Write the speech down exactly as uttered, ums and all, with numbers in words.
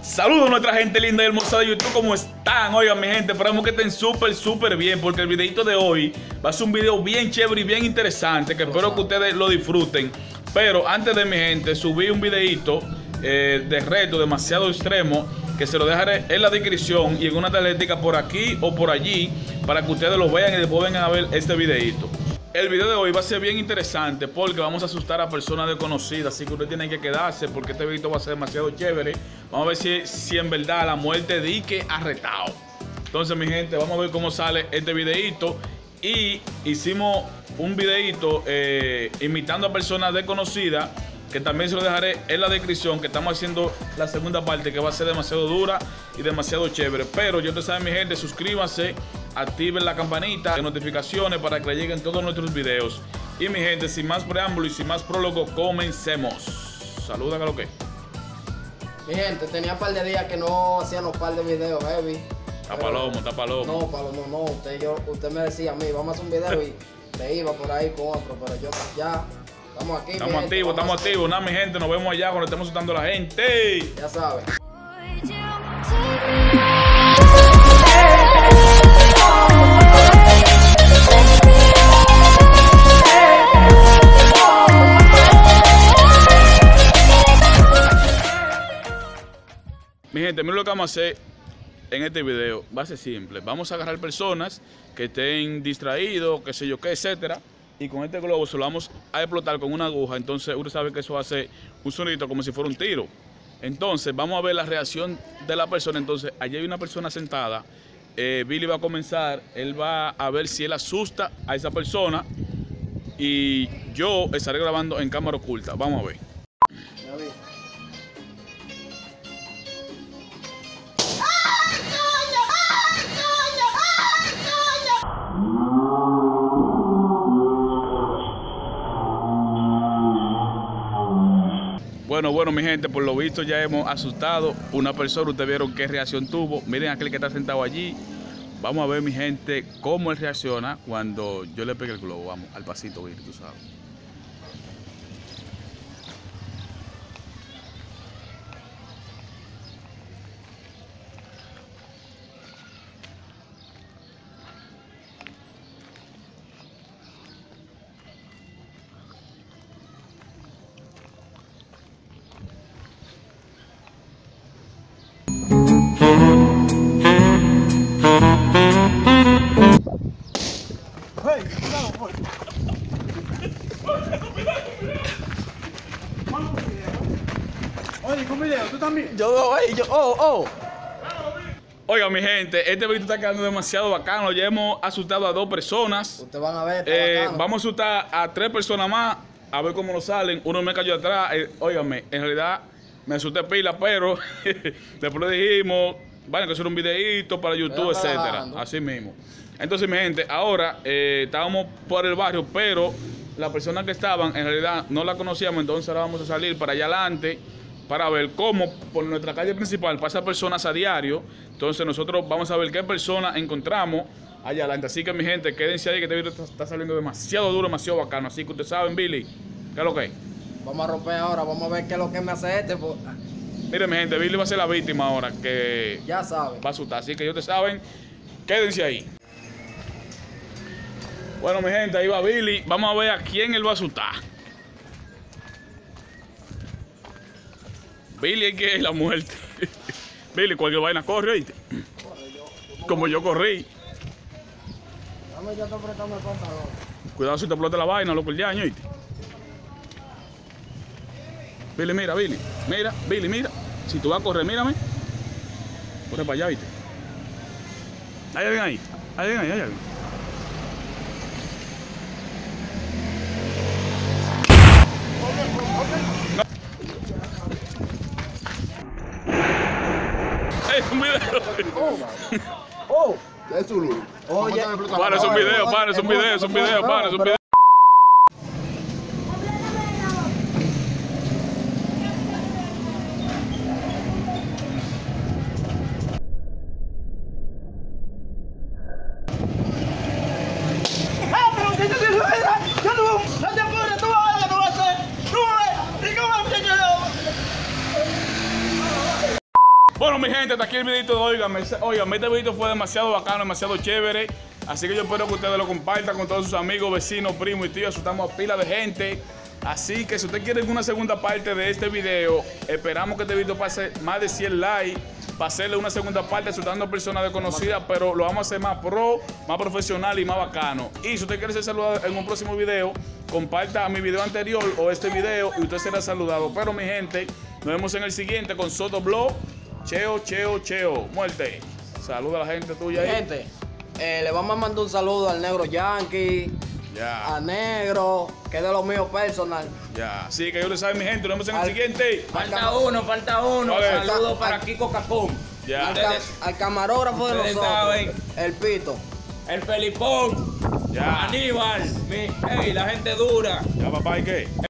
Saludos a nuestra gente linda y hermosa de YouTube, ¿cómo están? Oigan, mi gente, esperamos que estén súper, súper bien, porque el videito de hoy va a ser un video bien chévere y bien interesante, que espero que ustedes lo disfruten. Pero antes de, mi gente, subí un videito eh, de reto demasiado extremo, que se lo dejaré en la descripción y en una tarjetita por aquí o por allí, para que ustedes lo vean y después vengan a ver este videito. El video de hoy va a ser bien interesante porque vamos a asustar a personas desconocidas, así que ustedes tienen que quedarse porque este video va a ser demasiado chévere. Vamos a ver si, si en verdad la muerte dique arretado. Entonces, mi gente, vamos a ver cómo sale este videito. Y hicimos un videito eh, imitando a personas desconocidas, que también se lo dejaré en la descripción, que estamos haciendo la segunda parte, que va a ser demasiado dura y demasiado chévere. Pero yo te saben, mi gente, suscríbanse, activen la campanita de notificaciones para que le lleguen todos nuestros videos. Y mi gente, sin más preámbulo y sin más prólogo, comencemos. Saluda a lo que. Mi gente, tenía un par de días que no hacíamos un par de videos, heavy. Está palomo, está palomo. No, palomo, no. Usted, yo, usted me decía a mí, vamos a hacer un video y me iba por ahí con otro, pero yo ya. Estamos aquí, Estamos activos, estamos activos. Nada, mi gente, nos vemos allá cuando estemos asustando a la gente. Ya saben. Mi gente, miren lo que vamos a hacer en este video. Va a ser simple. Vamos a agarrar personas que estén distraídos, qué sé yo qué, etcétera. Y con este globo se lo vamos a explotar con una aguja. Entonces uno sabe que eso hace un sonidito como si fuera un tiro. Entonces vamos a ver la reacción de la persona. Entonces allí hay una persona sentada. eh, Billy va a comenzar. Él va a ver si él asusta a esa persona. Y yo estaré grabando en cámara oculta. Vamos a ver. Bueno, bueno, mi gente, por lo visto ya hemos asustado una persona. Ustedes vieron qué reacción tuvo. Miren aquel que está sentado allí. Vamos a ver, mi gente, cómo él reacciona cuando yo le pegue el globo. Vamos, al pasito, Billy, tú sabes. Oye, con video, tú también. Yo veo ahí, yo, oh, oh. Oiga, mi gente, este video está quedando demasiado bacano. Ya hemos asustado a dos personas. Ustedes van a ver, está Eh, bacano. vamos a asustar a tres personas más, a ver cómo nos salen. Uno me cayó atrás. Eh, óigame, en realidad me asusté pila, pero después le dijimos, bueno, que hacer un videíto para YouTube, está etcétera. bajando. Así mismo. Entonces, mi gente, ahora eh, estábamos por el barrio, pero las personas que estaban, en realidad no la conocíamos. Entonces ahora vamos a salir para allá adelante para ver cómo por nuestra calle principal pasan personas a diario. Entonces nosotros vamos a ver qué personas encontramos allá adelante. Así que, mi gente, quédense ahí que este video está, está saliendo demasiado duro, demasiado bacano. Así que ustedes saben, Billy, ¿qué es lo que es? Vamos a romper ahora, vamos a ver qué es lo que me hace este. Pues. Miren, mi gente, Billy va a ser la víctima ahora, que Ya saben. va a asustar. Así que ya ustedes saben, quédense ahí. Bueno, mi gente, ahí va Billy. Vamos a ver a quién él va a asustar. Billy es que es la muerte. Billy, cualquier vaina corre, ¿oíste? Como yo corrí. Dame yo te apretando el pantalón. Cuidado si te explota la vaina, loco, el yaño, ¿oíste? Billy, mira, Billy. Mira, Billy, mira. Si tú vas a correr, mírame. Corre para allá, ¿oíste? Hay alguien ahí. Hay alguien ahí, hay alguien. Es un video. Oh, Es Zulu. Oye. Para, es un video, para, es un video, es un video, para, es un video. Bueno, mi gente, hasta aquí el videito de hoy. Oigan, este videito fue demasiado bacano, demasiado chévere. Así que yo espero que ustedes lo compartan con todos sus amigos, vecinos, primos y tíos. Asustamos a pila de gente. Así que si usted quiere una segunda parte de este video, esperamos que este video pase más de cien likes para hacerle una segunda parte asustando personas desconocidas, pero lo vamos a hacer más pro, más profesional y más bacano. Y si usted quiere ser saludado en un próximo video, comparta mi video anterior o este video y usted será saludado. Pero mi gente, nos vemos en el siguiente con Soto Blog. Cheo, cheo, cheo. Muerte. Saluda a la gente tuya ahí. Gente, eh, le vamos a mandar un saludo al Negro Yankee. Ya. A Negro, que es de los míos personal. Ya. Así que yo le saben, mi gente. Nos vemos en el al, siguiente. Falta uno, falta uno. Okay. Saludos para al, Kiko Cacón. Ya. Al, ca al camarógrafo de nosotros. Saben. El Pito. El Felipón. Ya. Aníbal. Mi, hey, la gente dura. Ya, papá, ¿y qué?